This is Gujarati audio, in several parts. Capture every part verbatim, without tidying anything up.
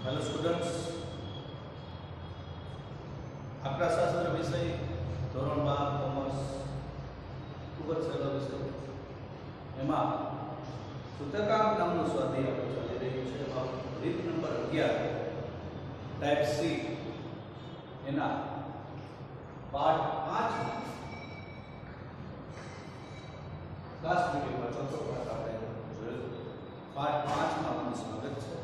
हेलो स्टूडेंट्स, आंकड़ाशास्त्र विषय धोरण बार कॉमर्स खूब ज सहेलो विषय एमां सूत्रकांक नामનું સ્વાધ્યાય આપણું ચાલી રહ્યું છે। એમાં રીત નંબર અગિયાર ટાઈપ સી એના પાઠ પાંચ લાસ્ટ વિડિયોમાં ચોથો પાઠ આપણે જોયો। પાઠ પાંચ માં આપનું સ્વાગત છે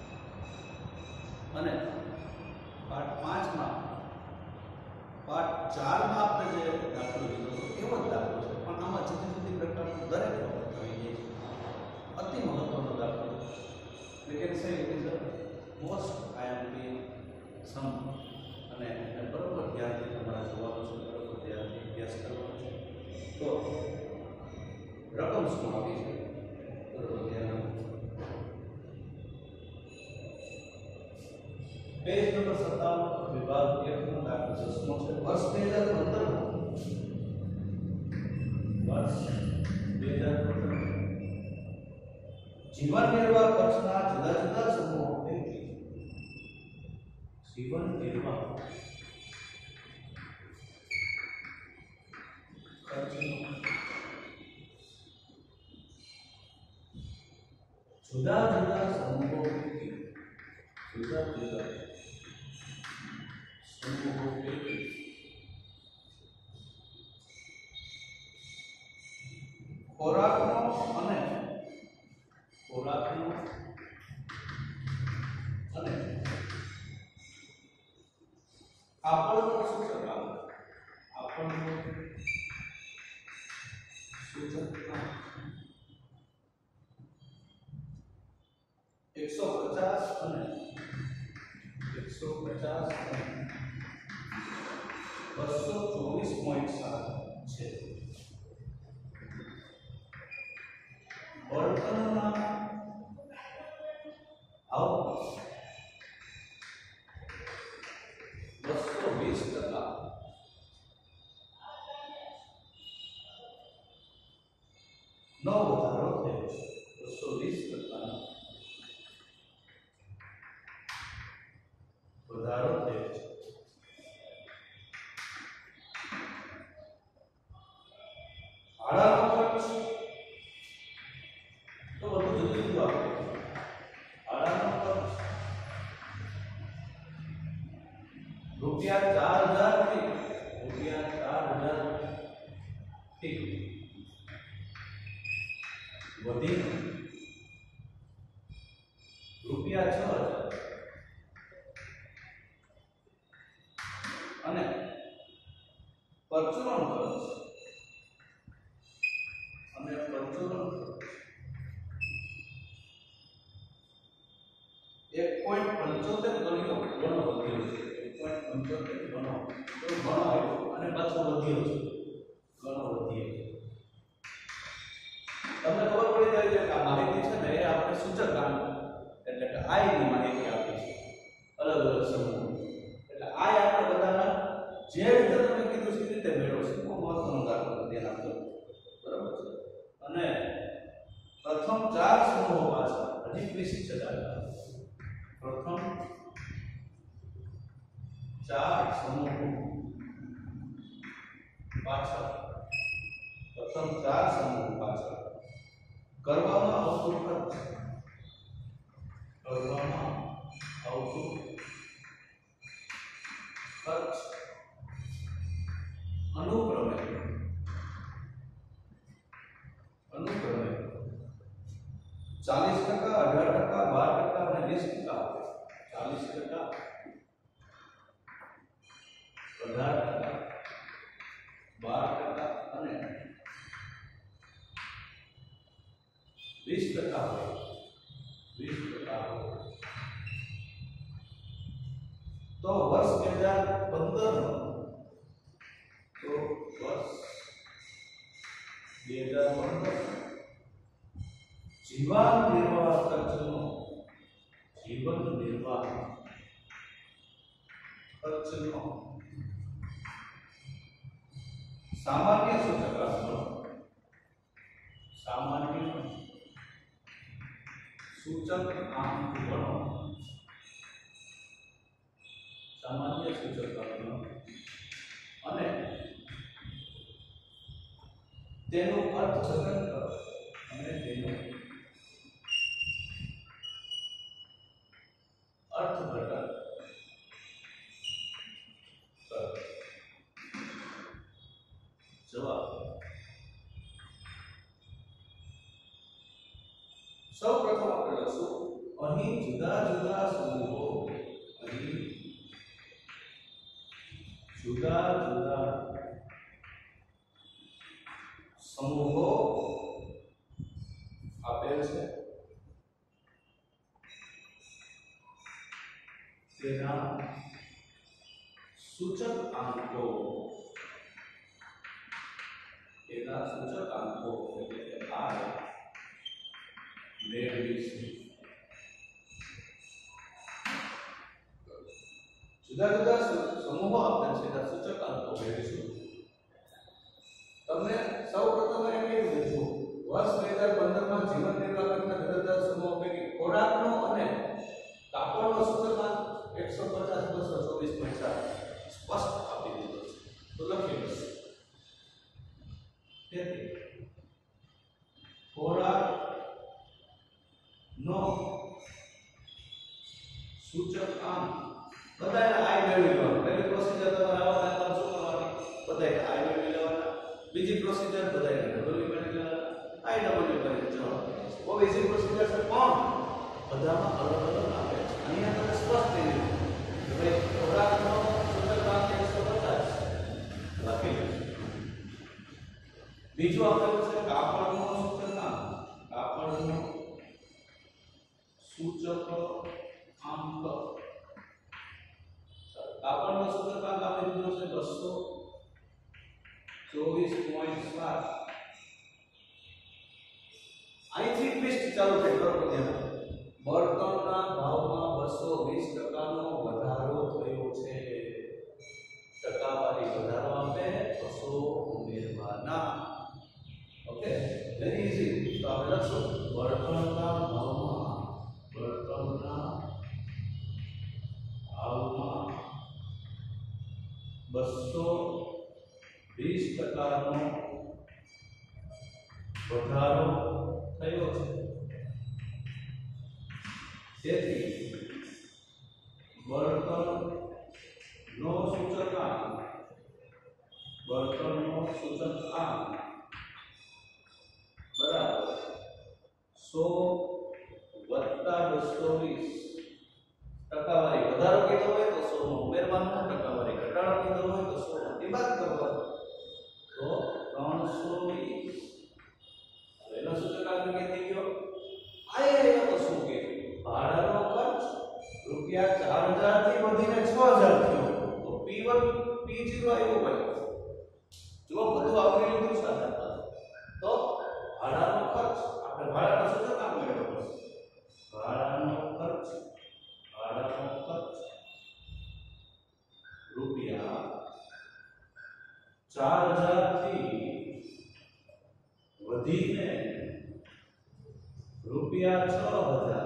અને પાઠ પાંચ માં પાઠ ચાર માં આપણે જે દાખલો લીધો એવો જ દાખલો છે, પણ આમાં જુદી જુદી પ્રકારનો દરેક બાબત આવી જાય છે। અતિ મહત્વનો દાખલો we can say it is the most I M P sum અને એને બરોબર ધ્યાનથી તમારે જોવાનું છે, બરોબર ધ્યાનથી અભ્યાસ કરવાનો છે। તો રકમ શું આવી છે બરોબર ધ્યાન આપો। पेज नंबर सत्तावन विभाग एक નો દાખલો દસમો છે। વર્ષ બે હજાર પંદર વર્ષ બે હજાર પંદર જીવન નિર્વાહ ખર્ચના જુદા જુદા સમૂહો પૈકી જીવન નિર્વાહ ખર્ચનો જુદા જુદા સમૂહો પૈકી જુદા જુદા समूहों पैकी खोराकनो અને ખોરાકનો અને આપણનો સૂચકાંક આપણનો સૂચકાંક એકસો પચાસ અને એકસો પચાસ અને બસો ચોવીસ પોઈન્ટ સાત છે। બળતણના આઉટપુટ બસો વીસ ટકા નો વધારો થયો છે। બસો વીસ ટકાનો વધારો થયો છે। ભાડાનો ખર્ચ તો બધું જુદું જુદું આપે છે। ભાડાનો ખર્ચ રૂપિયા ચાર હજાર થી રૂપિયા ચાર હજાર થી વધીને રૂપિયા છ હજાર અને પરચુરણ ખર્ચ અને પરચુરણ ખર્ચ એક પોઈન્ટ પંચોતેર ગણો ગણો વધ્યો છે। એક પોઈન્ટ પંચોતેર ગણો તો ગણો આવ્યો અને પાછો વધ્યો છે, ગણો વધ્યો છે। તમને ખબર પડી જાય છે કે આ માહિતી છે ને એ આપણે સૂચકાંક એટલે કે આઈ ની માહિતી આપી છે અલગ અલગ સમૂહ, એટલે આઈ આપણે બધાના જે રીતે તમે કીધું છે એ રીતે મેળવશો। બહુ મહત્વનો દાખલો ધ્યાન આપજો, બરાબર છે। અને પ્રથમ ચાર સમૂહો પાછળ હજી ત્રીસ છે દાખલા। પ્રથમ ચાર સમૂહો પાછળ પ્રથમ ચાર સમૂહો પાછળ કરવામાં આવતું ખર્ચ કરવામાં આવતું ખર્ચ અનુક્રમે અનુક્રમે ચાલીસ ટકા, અઢાર ટકા, બાર ટકા અને વીસ ટકા। ચાલીસ ટકા, અઢાર ટકા, બાર ટકા અને વીસ ટકા હોય વીસ ટકા હોય તો વર્ષ બે હજાર પંદર તો વર્ષ બે હજાર પંદર જીવન નિર્વાહ ખર્ચનો જીવન નિર્વાહ ખર્ચનો સામાન્ય સૂચકાંક सामान्य सूचक आंक गणो સામાન્ય સૂચકાંકનો અને તેનું અર્થઘટન કરો અને તેનું અર્થઘટન કરો. જવાબ સૌ પ્રથમ આપણે લખશું અહીં જુદા જુદા સમૂહો અહીં જુદા જુદા સમૂહો આપેલ છે તેના સૂચકાંકો તેના સૂચકાંકો એટલે કે આર મેળવીશું. જુદા જુદા સમૂહો આપેલ છે તેના સૂચકાંકો મેળવીશું. તમને સૌપ્રથમ એમ કહી દઉં વર્ષ બે હજાર પંદર માં જીવન નિર્વાહ કરતા જુદા જુદા સમૂહો પૈકી ખોરાકનો અને કાપડનો સૂચકાંક એકસો પચાસ બસો ચોવીસ પચાસ સ્પષ્ટ આપી દીધો છે. તો લખી દો. તેથી ખોરાક નો સૂચકાંક બધાને આઈ મેળવી લેવાનું. પહેલી પ્રોસિજર તમારે આવતા કામ શું કરવાની? બધાને આઈ મેળવી લેવાના. બીજી પ્રોસિજર બધાને ડબલ્યુ મેળવી લેવાના. આઈ ડબલ્યુ મેળવી જવાબ. બહુ ઈઝી પ્રોસિજર છે પણ બધામાં અલગ અલગ આપે છે. અહીંયા તમે સ્પષ્ટ થઈ ગયું કે ભાઈ ખોરાકનો સૂચકાંક એકસો પચાસ લખી લો. બીજું આપેલું છે કાપડનો સૂચકાંક. કાપડનો સૂચકાંક કાપડનો સૂચકાંક આપી દીધો છે બસો ચોવીસ પોઈન્ટ સાત. અહીંથી ટ્વિસ્ટ ચાલુ થઈ બરોબર ધ્યાન. બળતણના ભાવમાં બસો વીસ ટકા નો વધારો થયો છે. ટકાવારી વધારો આપે બસો ઉમેરવાના. Okay very easy. તો આપણે લખશું બળતણના ભાવમાં બળતણના ભાવમાં બસો વીસ ટકા નો વધારો થયો છે. તેથી બળતણનો સૂચકાંક બળતણનો સૂચકાંક બરાબર સો વત્તા બસો વીસ. ટકાવારી વધારો કીધો હોય તો સો નો ઉમેરવાનો. ટકાવારી ઘટાડો કીધો હોય તો સો માંથી બાદ કરવાનો. તો ત્રણસો વીસ. એનો સૂચકાંક કે થઈ ગયો. આ એનો તો શું કે ભાડાનો ખર્ચ રૂપિયા ચાર હજાર થી વધીને છ હજાર થયો. તો પી વન પી ઝીરો આવ્યો ભાઈ. જો બધું આવરી લીધું સાથે તો ભાડાનો ખર્ચ આપણે ભાડાનો સૂચકાંક મેળવવો પડશે. ભાડાનો ખર્ચ ભાડાનો ખર્ચ રૂપિયા ચાર હજાર થી વધીને રૂપિયા છ હજાર.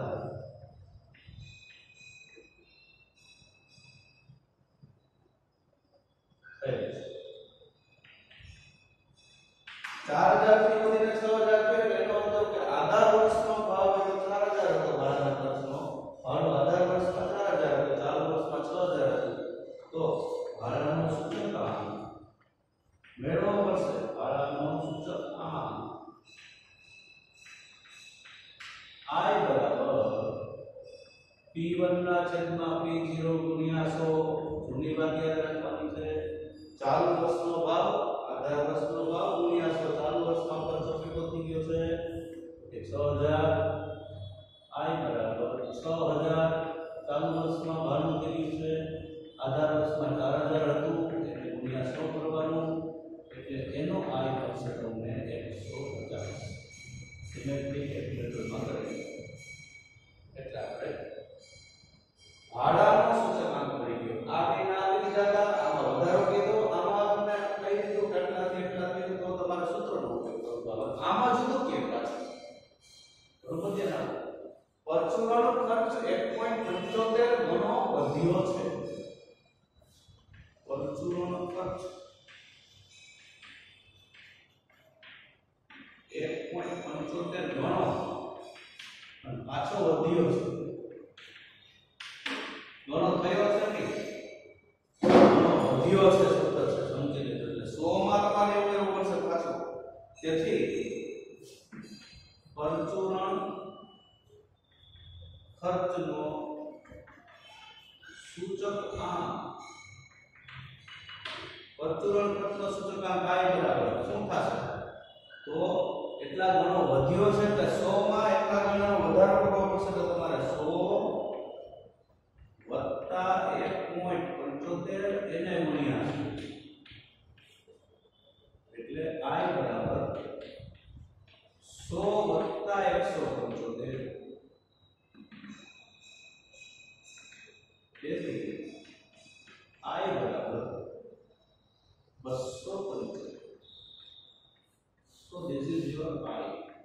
ચાર હજાર થી વધીને છ હજાર થયો એટલે એનો મતલબ કે આધાર વર્ષનો ભાવ હતો ચાર હજાર હતો. ભાડાના ખર્ચનો ભાડો આધાર વર્ષમાં ચાર હજાર હતો, ચાલુ વર્ષમાં છ હજાર હતું. તો ભાડાનો સૂચકાંક મેળવવો પડશે. ભાડાનો સૂચકાંક I બરાબર પી વન ના છેદમાં પી ઝીરો ગુણ્યા સો. જૂની વાત યાદ રાખવાની છે. ચાલુ વર્ષનો ભાવ આધાર વર્ષનો ભાવ ગુણ્યા સો. ચાલુ વર્ષમાં ખર્ચો કેટલો થઈ ગયો છે? એકસો હજાર. I બરાબર છ હજાર. ચાલુ વર્ષમાં ભાડું કેટલું છે? આધાર વર્ષમાં ચાર હજાર હતું એટલે ગુણ્યા સો કરવાનું. એટલે એનો I મળશે તમને એકસો પચાસ. સિમેટ્રિક કેલ્ક્યુલેટરમાં કરી એટલે આપણે ભાડાનો સૂચકાંક મળી ગયો. આ બેના આવી દીધા હતા. આમાં વધારો કીધો, આમાં તમને કહી દીધું કેટલાથી એટલા કીધું તો તમારે સૂત્રનો ઉપયોગ કરવાનો. આમાં જુદું કેમ પાછું બરોબર છે ને? પરચુરણનો ખર્ચ એક પોઈન્ટ પંચોતેર ગણો વધ્યો છે. પંચોતેર ગણો અને પાછો વધ્યો છે, ગણો થયો છે કે ગણો વધ્યો છે, સતત છે, સમજી લેજો. એટલે સો માં તમારે એવું એવું પડશે પાછું. તેથી પરચુરણ ખર્ચનો સૂચકાંક પરચુરણ ખર્ચનો સૂચકાંક આય બરાબર શું થશે? તો એટલા ગણો વધ્યો છે એટલે સો માં એટલા ગણો વધારો કરવો પડશે. તો તમારે સો વત્તા એક પોઈન્ટ પંચોતેર એને ગુણ્યા એટલે આય બરાબર સો વત્તા એકસો પંચોતેર. તેથી આય બરાબર બસો પંચોતેર. So this is your I.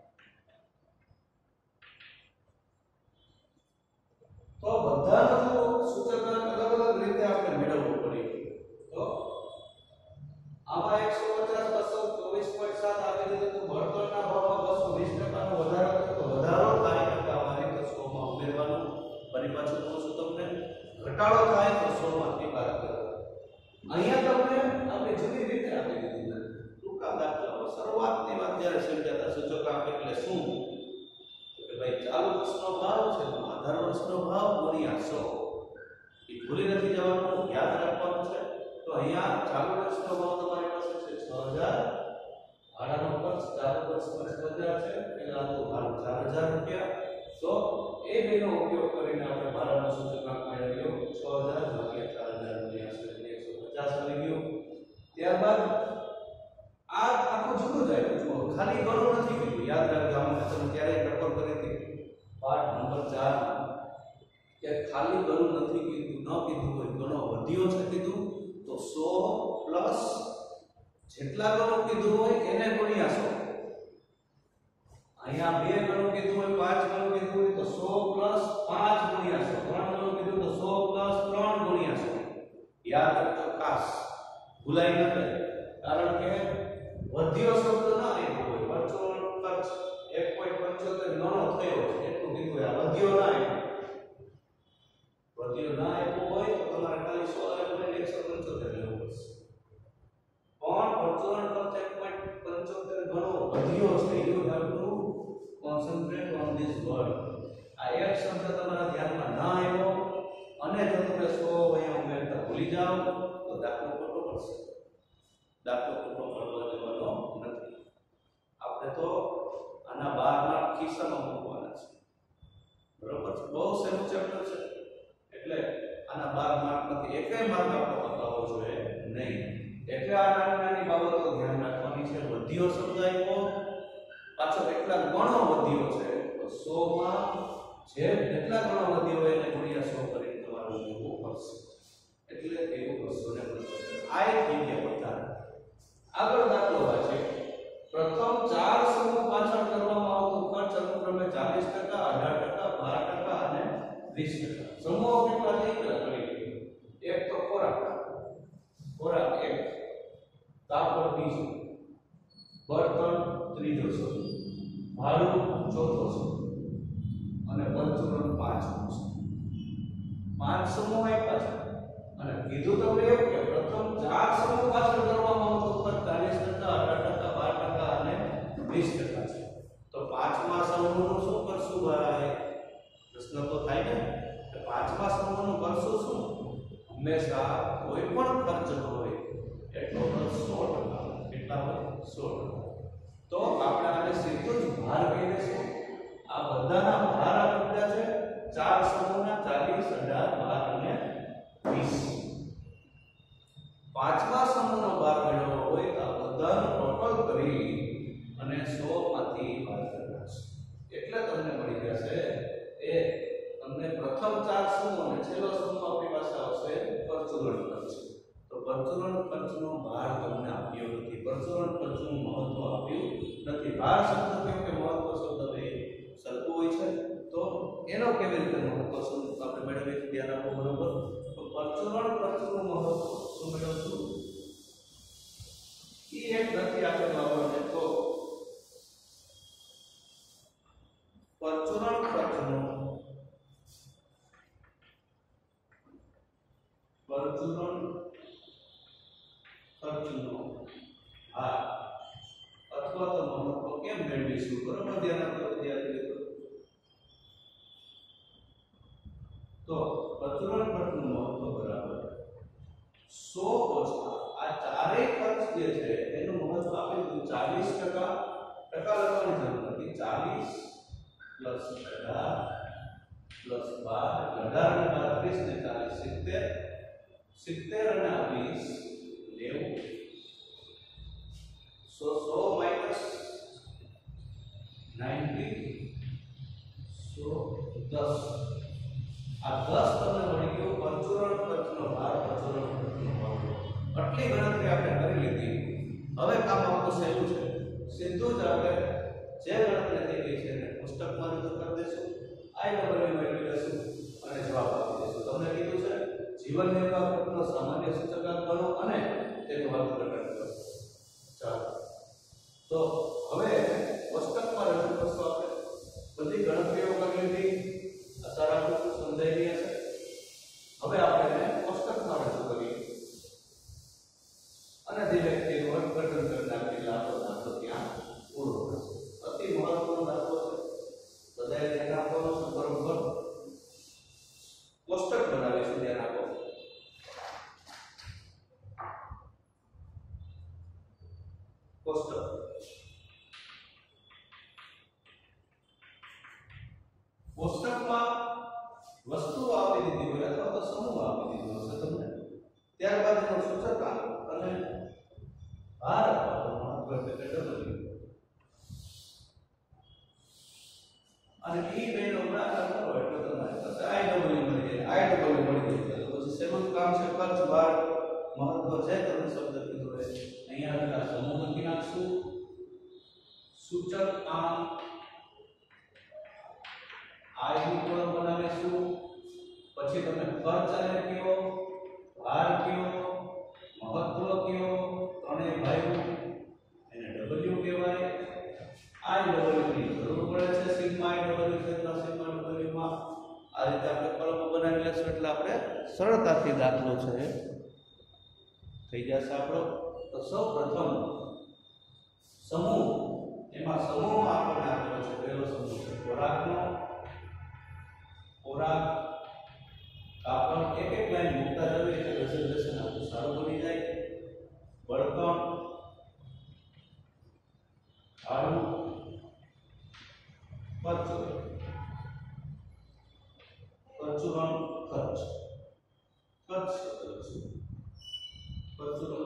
તો બધાનો સૂચકાંક અલગ અલગ રીતે આપણે મેળવવો પડે. તો આમાં એકસો પચાસ બસો ચોવીસ પોઈન્ટ સાત આપી દીધું તો બળતણના ભાવમાં બસો વીસ ટકા નો વધારો થયો. તો વધારો થાય એટલે અમારે તો સો માં ઉમેરવાનું. ફરી પાછું કહું છું તમને, ઘટાડો થાય તો સો માંથી બાદ કરવાનો. અહીંયા તમને આપણે જુદી રીતે આપી દીધી ટૂંકા દાખલાઓ. શરૂઆતની વાત જ્યારે સમજાતા સૂચકાંક એટલે શું? તો કે ભાઈ ચાલુ વર્ષનો ભાવ છે તો આધાર વર્ષનો ભાવ ગુણ્યા સો. એ ભૂલી નથી જવાનું, યાદ રાખવાનું છે. તો અહીંયા ચાલુ વર્ષનો ભાવ તમારી પાસે છે છ હજાર. ભાડાનો ખર્ચ ચાલુ વર્ષ છ હજાર છે, પેલા તો ભાડું ચાર હજાર રૂપિયા. તો એ બેનો ઉપયોગ કરીને આપણે ભાડાનો સૂચકાંક મેળવ્યો છ હજાર ભાગ્યા ચાર હજાર ગુણ્યા સો એટલે એકસો પચાસ આવી ગયું. ત્યારબાદ આ આખું જુદું જાય. જુઓ ખાલી ગણો નથી કીધું, યાદ રાખજો. આમાં તમે ક્યારેય ટકોર કરી હતી પાઠ નંબર ચાર કે ખાલી ગણો નથી કીધું, ન કીધું હોય ગણો વધ્યો છે કીધું તો સો પ્લસ જેટલા ગણો કીધું હોય એને ગુણ્યા સો. અહીંયા બે ગણો કીધું હોય, પાંચ ગણો કીધું હોય તો સો પ્લસ પાંચ ગુણ્યા સો. ત્રણ ગણો કીધું તો સો પ્લસ ત્રણ ગુણ્યા સો. યાદ રાખજો ખાસ, ભૂલાઈ ન જાય. કારણ કે વધ્યો શબ્દ ના આવ્યો હોય, પરચુરણ ખર્ચ એક પોઈન્ટ પંચોતેર ગણો થયો છે એટલું કીધું, આ વધ્યો ના આવ્યો. વધ્યો ના આવ્યો હોય તો તમારે ખાલી સો અને એકસો પંચોતેર લેવું પડશે. પણ પરચુરણ ખર્ચ એક પોઈન્ટ પંચોતેર ગણો વધ્યો છે. You have to concentrate on this word. આ એક શબ્દ તમારા ધ્યાનમાં ના આવ્યો અને જો તમે સો અહીંયા ઉમેરતા ભૂલી જાઓ તો દાખલો ખોટો પડશે. દાખલો ખોટો પડવા દેવાનો નથી. આપણે તો આના બાર માર્ક ખિસ્સામાં મૂકવાના છે. બરોબર છે? બહુ સહેલું ચેપ્ટર છે એટલે આના બાર માર્ક નથી. એકેય માર્ક આપણો બતાવવો જોઈએ નહીં. એટલે આ નાની નાની બાબતો ધ્યાન રાખવાની છે. વધ્યો શબ્દ આવ્યો, પાછો કેટલા ગણો વધ્યો છે તો સો માં જે કેટલા ગણો વધ્યો હોય એને ગુણ્યા સો કરીને તમારે મૂકવું પડશે. એટલે એવું બસો ને પંચોતેર આય થઈ ગયા બધા. આગળ દાખલો છે. પ્રથમ ચાર સમૂહ પાછળ કરવામાં આવતો ખર્ચ અનુક્રમે ચાલીસ ટકા, અઢાર ટકા, બાર ટકા અને વીસ ટકા. સમૂહો કેટલા છે એ કરી. એક તો ખોરાક, ખોરાક એક, કાપડ બીજો, બળતણ ત્રીજો સમૂહ, ભાડું ચોથો સમૂહ અને પરચુરણ પાંચમો સમૂહ. પાંચ સમૂહ આપ્યા છે અને કીધું તમને એવું કે પ્રથમ ચાર સમૂહ પાછળ કરવામાં આવતો ખર્ચ ચાલીસ ટકા, અઢાર ટકા, બાર ટકા અને વીસ ટકા છે. તો પાંચમા સમૂહનું શું કરશું ભાઈ? પ્રશ્ન તો થાય ને કે પાંચમા સમૂહનું કરશું શું? હંમેશા કોઈ પણ ખર્ચ હોય એટલો ખર્ચ સો ટકા. કેટલા હોય? સો ટકા. તો આપણે આને સીધું જ ભાર કહી દઈશું. આ બધાના ભાર આપી દીધા છે ચાર સમૂહના ચાલીસ, અઢાર, બાર અને વીસ. પાંચમા સમૂહનો ભાર મેળવવો હોય તો આ બધાનો ટોટલ કરી અને સો માંથી બાદ કરવાના છે. એટલે તમને મળી જશે એ તમને પ્રથમ ચાર સમૂહ અને છેલ્લો સમૂહ આપણી પાસે આવશે પરચુરણ ખર્ચ. તો પરચુરણ ખર્ચનો ભાર તમને આપ્યો નથી, પરચુરણ ખર્ચનું મહત્વ આપ્યું નથી. ભાર શબ્દ કેમ કે મહત્વ શબ્દ બે સરખું હોય છે તો એનો કેવી રીતે મહત્વ શું આપણે મેળવીએ ધ્યાન આપો. બરોબર? તો પરચુરણ ખર્ચનું મહત્વ શું મેળવશું એ એક નથી આપેલું આપણને. તો પરચુરણ ખર્ચનો પરચુરણ ખર્ચનો હા અથવા તો મહત્વ કેમ મેળવીશું બરોબર ધ્યાન આપજો વિદ્યાર્થીઓ તો પરચુરણ ખર્ચનું મહત્વ બરાબર સો ઓછા આ ચારેય ખર્ચ જે છે એનું મહત્વ આપી દીધું ચાલીસ ટકા ટકા લખવાની જરૂર નથી ચાલીસ પ્લસ અઢાર પ્લસ બાર અઢાર ને પાંત્રીસ ને ચાલીસ સિત્તેર સિત્તેર અને વીસ નેવું સો સો માઇનસ નાઇન્ટી સો દસ આ દસ તમને મળી ગયો પરચુરણ ખર્ચનો ભાર પરચુરણ ખર્ચનો ભાર આટલી ગણતરી આપણે કરી લીધી હવે કામ આપણું સહેલું છે સીધું જ આપણે જે ગણતરી થઈ ગઈ છે એને પુસ્તકમાં રજૂ કરી દઈશું આઈ ડબલ્યુ મેળવી લેશું અને જવાબ આપી દઈશું તમને કીધું છે જીવન નિર્વાહ ખર્ચનો સામાન્ય સૂચકાંક ગણો અને તેનું હલ પ્રકટ કરો ચાલો તો હવે પુસ્તકમાં રજૂ કરશું આપણે બધી ગણતરીઓ કરી લીધી આશા રાખું છું સમજાઈ ગઈ હશે હવે આપણે પુસ્તકમાં રજૂ કરીએ અને ધીરે ધીરે અર્થઘટન કરી નાખી લાભો દાખલો ત્યાં પૂરો થશે અતિ મહત્વનો દાખલો છે બધાએ ધ્યાન આપવાનું છે બરોબર પુસ્તક બનાવીશું ધ્યાન આપો પુસ્તક પુસ્તકમાં વસ્તુઓ આપી દીધી હોય અથવા તો સમૂહ આપી દીધો હશે તમને ત્યારબાદ એનો સૂચકાંક અને ભાર આપવાનો મહત્વ એટલે ડબલ્યુ અને ઈ બેનો ગુણાકાર કરો એટલે તમારી પાસે આઈ ડબલ્યુ મળી જાય આઈ ડબલ્યુ મળી જાય તો પછી સેવન કામ છે ખર્ચ ભાર મહત્વ છે તમને શબ્દ કીધો છે અહીંયા આપણે સમૂહ લખી નાખશું સૂચકાંક આઈ નું કોલમ બનાવીશું પછી તમે ખર્ચ અને કયો ભાર કયો મહત્વ કયો ત્રણેય ભાઈઓ એને ડબલ્યુ કહેવાય આઈ ડબલ્યુ ની જરૂર પડે છે સિગ્મા આઈ ડબલ્યુ છેદના સિગ્મા ડબલ્યુ માં આ રીતે આપણે કોલમો બનાવી લેશું એટલે આપણે સરળતાથી દાખલો છે થઈ જશે આપણો તો સૌ પ્રથમ સમૂહ એમાં સમૂહમાં આપણને આપેલો છે પહેલો સમૂહ છે ખોરાકનો ખોરાક કાપડ એક એક લાઈન મૂકતા જઈએ એટલે રેઝર્વેશન આપણું સારું બની જાય બળતણ ભાડું પરચુરણ પરચુરણ ખર્ચ ખર્ચ પરચુરણ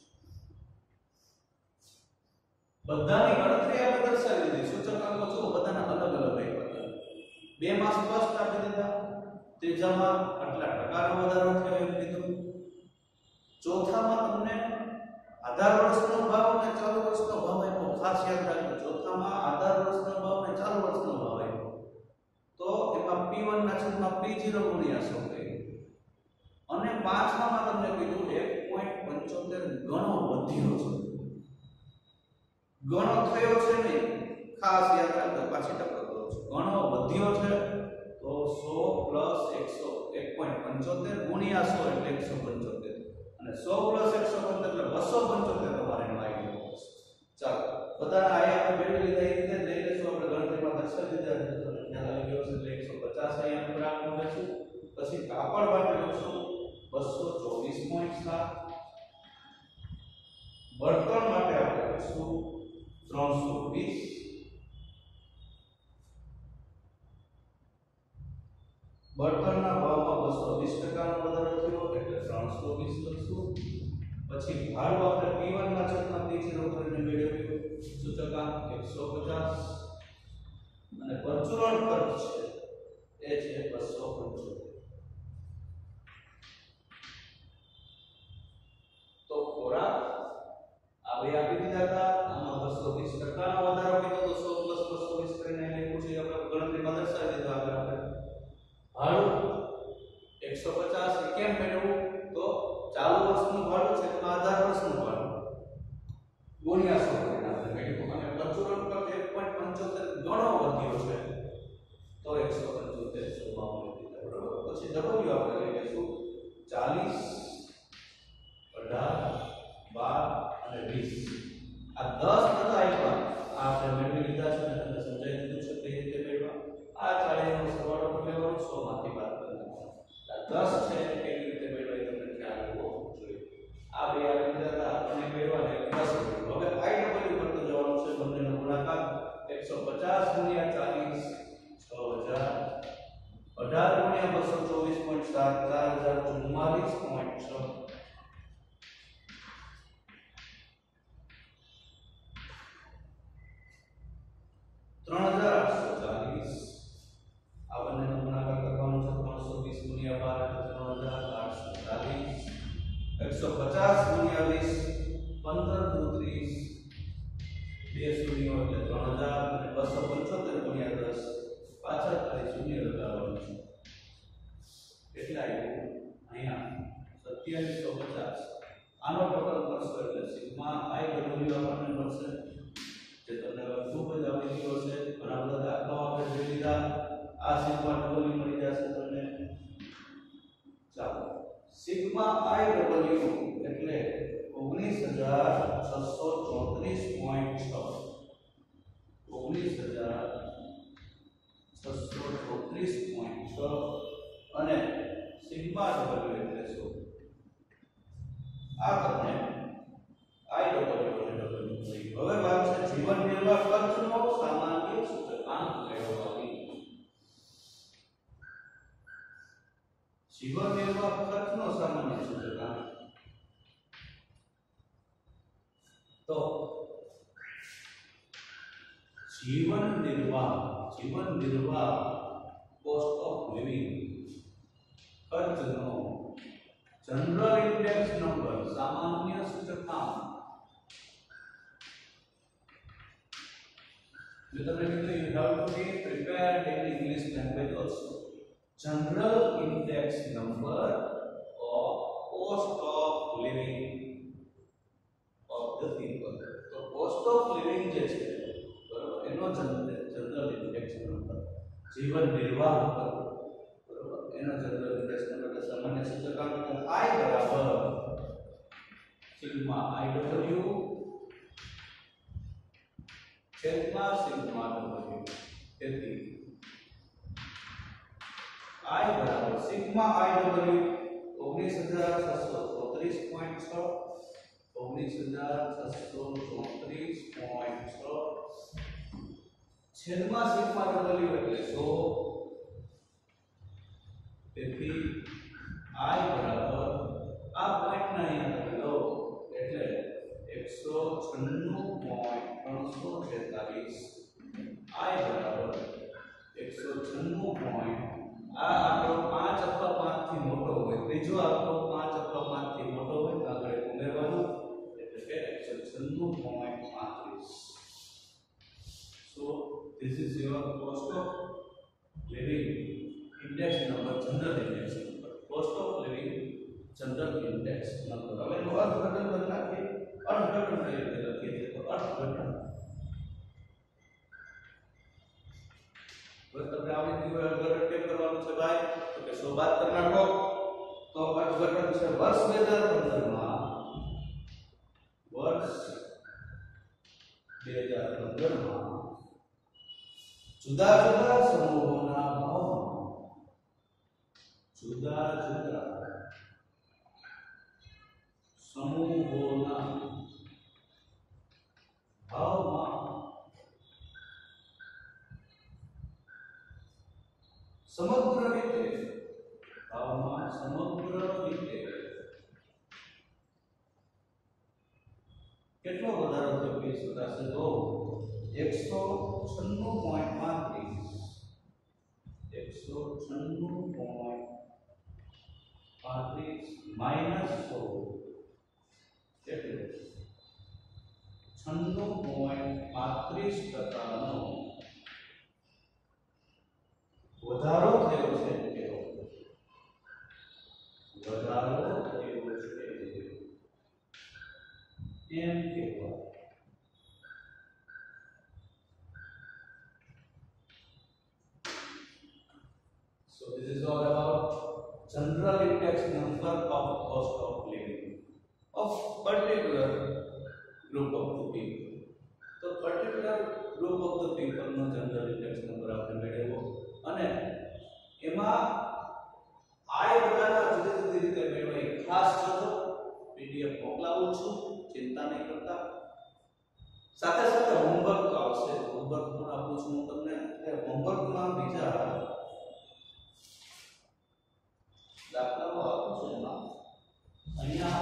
બધાની ગણતરી આપણે દર્શાવી દીધી સૂચકાંકો જો બધાના અલગ અલગ આપ્યા બે માં સ્પષ્ટ આપી દીધા ત્રીજામાં આટલા ટકાનો વધારો થયો એમ કીધું ચોથામાં તમને આધાર વર્ષનો ભાવ અને ચાલુ વર્ષનો ભાવ આપ્યો ખાસ યાદ રાખજો ચોથામાં આધાર વર્ષનો ભાવ અને ચાલુ વર્ષનો ભાવ આપ્યો તો એમાં પી વન ના છેદમાં પી ઝીરો ગુણ્યા સો કહ્યું અને પાંચમામાં તમને કીધું એક પોઈન્ટ પંચોતેર ગણો વધ્યો છે ગણો થયો છે નહીં ખાસ યાદ રાખજો પાછી ટપક કરું છું ગણો વધ્યો છે તો સો પ્લસ એકસો એક પોઈન્ટ પંચોતેર ગુણ્યા સો એટલે એકસો પંચોતેર અને સો પ્લસ એકસો પંચોતેર એટલે બસો પંચોતેર તમારે એનો આવી ગયો ચાલો બધાના આયા આપણે બેઠી લીધા એ રીતે લઈ લેશું આપણે ગણતરીમાં દર્શાવી દીધા છે ખ્યાલ આવી ગયો છે એટલે એકસો પચાસ અહીંયા આપણે રાખવું લેશું પછી કાપડ માટે લખશું બસો ચોવીસ પોઈન્ટ સાત બળતણ માટે આપણે લખશું ત્રણસો વીસ બળતણના ભાવમાં બસો વીસ ટકા નો વધારો થયો એટલે ત્રણસો વીસ લખશું પછી ભાડું આપણે પી વન ના છેદમાં પી ઝીરો કરીને મેળવ્યું સૂચકાંક એકસો પચાસ અને પરચુરણ ખર્ચ છે એ છે બસો પંચોતેર તો ખોરાક આ બે આપી દીધા હતા આમાં બસો વીસ ટકા નો વધારો કીધો તો સો પ્લસ બસો વીસ કરીને એને પૂછી આપણે ગણતરીમાં દર્શાવી દીધો આગળ આપણે ભાડું એકસો પચાસ કેમ મેળવવું તો ચાલુ વર્ષનું ભાડું છે તો આધાર વર્ષનું ભાડું ગુણ્યા સો કરીને આપણે મેળવ્યું અને પરચુરણ ખર્ચ એક પોઈન્ટ પંચોતેર ગણો વધ્યો છે પછી w આપણે લઈ લેશું ચાલીસ, અઢાર, બાર અને વીસ. આ દસ બધા આપ્યા આ આપણે મેળવી લીધા છે અને તમને સમજાવી દીધું છે કઈ રીતે મેળવવા. આ ચાલીસ નો સરવાળો કરી લેવાનો, સો માંથી બાદ કરી નાખવાનો. આ દસ છે કેવી રીતે મેળવાય તમને ખ્યાલ હોવો જોઈએ. આ બે આપી દીધા હતા આપણે મેળવવા ને દસ મેળવ્યું. હવે આઈ ડબલ્યુ કરતો જવાનું છે બંનેનો ગુણાકાર એકસો પચાસ ગુણ્યા ચાલીસ છ હજાર, અઢાર ગુણ્યા બસો ચોવીસ પોઈન્ટ સાત ચાર હજાર ચુમ્માલીસ પોઈન્ટ છ, ત્રણ હજાર આઠસો ચાલીસ. આ બંનેનો ગુણાકાર કરવાનો છે ત્રણસો વીસ ગુણ્યા બાર એટલે ત્રણ હજાર આઠસો ચાલીસ, એકસો પચાસ ગુણ્યા વીસ પંદર દુ ત્રીસ, બે શૂન્યો એટલે ત્રણ હજાર અને બસો પંચોતેર ગુણ્યા દસ પાછળ ખાલી શૂન્ય લગાવવાનું છે. કેટલા આવ્યું અહીંયા સત્યાવીસો પચાસ. આનો ટોટલ કરશો એટલે સિગ્મા આઈ ડબલ્યુ આપણને મળશે જે તમને ખૂબ જ આવડી ગયો છે. ઘણા બધા દાખલાઓ આપણે જોઈ લીધા. આ સિગ્મા ડબલ્યુ મળી જશે તમને. ચાલો સિગ્મા આઈ ડબલ્યુ એટલે ઓગણીસ હજાર છસો ચોત્રીસ પોઈન્ટ છ, ઓગણીસ હજાર છસો ચોત્રીસ પોઈન્ટ છ અને સિગ્મા ડબલ્યુ એટલે શું? આ તમને આઈ ડબલ્યુ અને ડબલ્યુ મળી. હવે વાત છે જીવન નિર્વાહ ખર્ચનો સામાન્ય સૂચકાંક મેળવવાની. જીવન નિર્વાહ ખર્ચનો સામાન્ય સૂચકાંક તો જીવન નિર્વાહ જીવન નિર્વાહ કોસ્ટ ઓફ લિવિંગ ખર્ચનો જનરલ ઇન્ડેક્સ નંબર સામાન્ય સૂચકાંક. જો તમને કીધું you have to be prepared in English language also. General index number of cost of living of the people. તો cost of living જે છે બરોબર એનો જનરલ ઇન્ડેક્સ નંબર જીવન નિર્વાહ પર બરોબર એનો જનરલ ઇન્ડેક્સ નંબર એટલે સામાન્ય સૂચકાંક I બરાબર સિગ્મા આઈ ડબલ્યુ છેદમાં સિગ્મા ડબલ્યુ. તેથી I બરાબર સિગ્મા આઈ ડબલ્યુ ઓગણીસ હજાર છસો ચોત્રીસ પોઈન્ટ છ, ઓગણીસ હજાર છસો ચોત્રીસ પોઈન્ટ છ છેદમાં સિગ્મા ડબલ્યુ એટલે સો. તેથી I બરાબર આ પોઈન્ટ ના અહીંયા તમે લો એટલે એકસો છન્નું પોઈન્ટ ત્રણસો છેતાલીસ. I બરાબર એકસો છન્નું પોઈન્ટ આ આંકડો પાંચ અથવા પાંચ થી મોટો હોય, ત્રીજો આંકડો પાંચ અથવા પાંચ થી મોટો હોય તો આગળ ઉમેરવાનું એટલે કે એકસો છન્નું પોઈન્ટ પાંત્રીસ. So this is your cost of living index number, general index number, cost of living general index number. હવે એનો અર્થઘટન કરી નાખીએ. અર્થઘટન કઈ રીતે લખીએ તો અર્થઘટન બસ તમને આવડી ગયું. અર્થઘટન કેમ કરવાનું છે ભાઈ? તો કે સો બાદ કરી નાખો. તો અર્થઘટન છે વર્ષ બે હજાર પંદર માં વર્ષ બે હજાર પંદર માં જુદા જુદા સમૂહોના ભાવમાં જુદા જુદા સમૂહોના ભાવમાં સમગ્ર રીતે ભાવમાં સમગ્ર રીતે કેટલો વધારો થયો કહી શકાશે તો એકસો છન્નું પોઈન્ટ પાંત્રીસ, એકસો છન્નું પોઈન્ટ પાંત્રીસ માઇનસ સો એટલે છન્નું પોઈન્ટ પાંત્રીસ ટકાનો વધારો થયો છે. કેવો વધારો થયો છે એમ કહેવાય. So this is all about general index number of cost of living of particular group of the people. તો particular group of the people no general index number આપણે મેળવ્યો અને એમાં આ બધાના જુદી જુદી રીતે મેળવાય. ખાસ જોજો પીડીએફ મોકલાવું છું, ચિંતા નહીં કરતા. સાથે સાથે હોમવર્ક આવશે, હોમવર્ક પણ આપું છું હું તમને. હોમવર્કમાં બીજા દાખલાઓ આપું છું. એમાં અહીંયા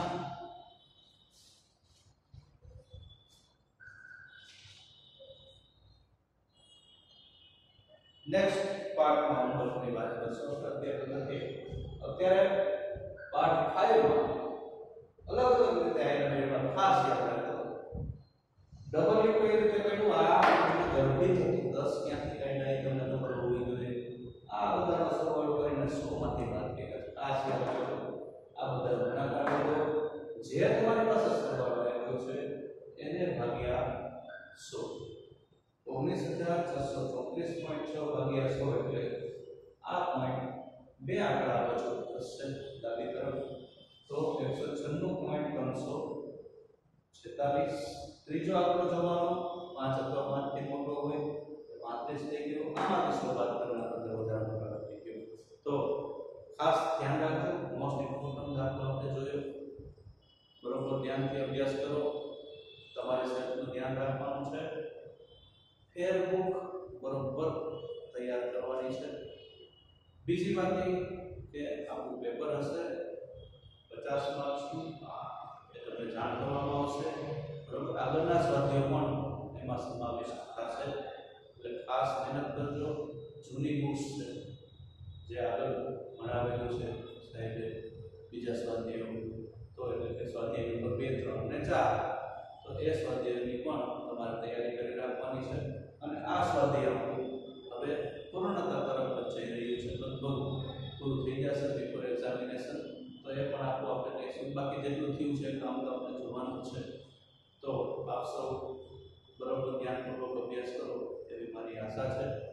નેક્સ્ટ પાર્ટમાં હોમવર્કની વાત કરશું. અત્યારે નથી, અત્યારે પાર્ટ પાંચ માં અલગ અલગ રીતે આયના મેળવવા ખાસ યાદ રાખજો. ડબલ્યુ કઈ રીતે કર્યું, આ ગર્ભી થતી દસ ક્યાંથી કાઢ્યા એ તમને ખબર હોવી જોઈએ. આ બધાનો સરવાળો કરીને સો માંથી બાદ કર્યા છે. આ યાદ રાખજો. આ બધા ગુણાકાર કરો, જે તમારી પાસે સરવાળો આવ્યો છે એને ભાગ્યા સો. ઓગણીસ હજાર છસો ચોત્રીસ પોઈન્ટ છ ભાગ્યા સો એટલે આ પોઈન્ટ બે આંકડા વચ્ચે થશે ડાબી તરફ. તો એકસો છન્નું પોઈન્ટ ત્રણસો છેતાલીસ. ત્રીજો આંકડો જોવાનો પાંચ અથવા પાંચ થી મોટો હોય પાંત્રીસ થઈ ગયો. આમાંથી સો બાદ કરવાના અંદર વધારાનો ભાગ થઈ ગયો. તો ખાસ ધ્યાન રાખજો. મોસ્ટ ઇમ્પોર્ટન્ટ દાખલો આપણે જોયો. બરોબર ધ્યાનથી અભ્યાસ કરો. તમારે સેટનું ધ્યાન રાખવાનું છે. ફેર બુક બરોબર તૈયાર કરવાની છે. બીજી વાત એ કે આપણું પેપર હશે પચાસ માર્ક્સનું, એ તમને જાણ કરવામાં આવશે. બરોબર આગળના સ્વાધ્યાયો પણ એમાં સમાવેશ થશે. એટલે ખાસ મહેનત કરજો. જૂની બુક્સ છે જે આગળ ભણાવેલું છે સાહેબે બીજા સ્વાધ્યાયો, તો એટલે કે સ્વાધ્યાય નંબર બે ત્રણ અને ચાર, તો એ સ્વાધ્યાયની પણ તમારે તૈયારી કરી રાખવાની છે. અને આ સ્વાધ્યાય હવે પૂર્ણતા તરફ જઈ રહ્યું છે. લગભગ પૂરું થઈ જશે પેપર એક્ઝામિનેશન. તો એ પણ આપણું આપણે કહીશું. બાકી જેટલું થયું છે કામ તો આપણે જોવાનું છે. તો આપ સૌ બરોબર ધ્યાનપૂર્વક અભ્યાસ કરો એવી મારી આશા છે.